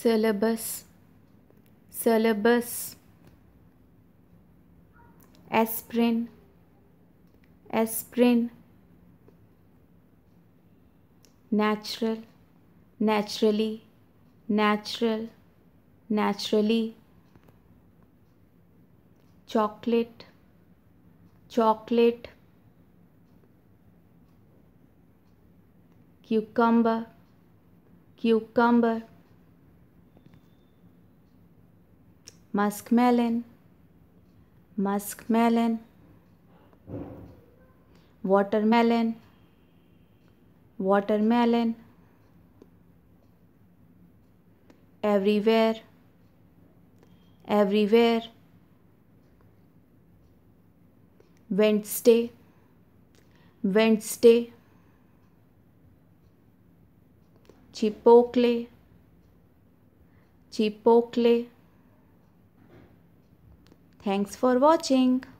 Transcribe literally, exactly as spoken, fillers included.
syllabus, syllabus, aspirin, aspirin, natural, naturally, natural, naturally, chocolate, chocolate, cucumber, cucumber, muskmelon, muskmelon, watermelon, watermelon, everywhere, everywhere, Wednesday, Wednesday, chipotle, chipotle. Thanks for watching.